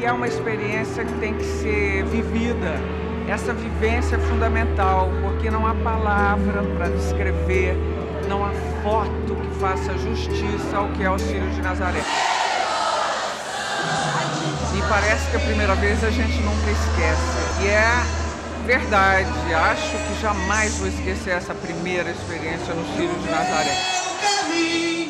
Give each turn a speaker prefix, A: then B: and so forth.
A: que é uma experiência que tem que ser vivida. Essa vivência é fundamental, porque não há palavra para descrever, não há foto que faça justiça ao que é o Círio de Nazaré. E parece que a primeira vez a gente nunca esquece. E é verdade, acho que jamais vou esquecer essa primeira experiência no Círio de Nazaré.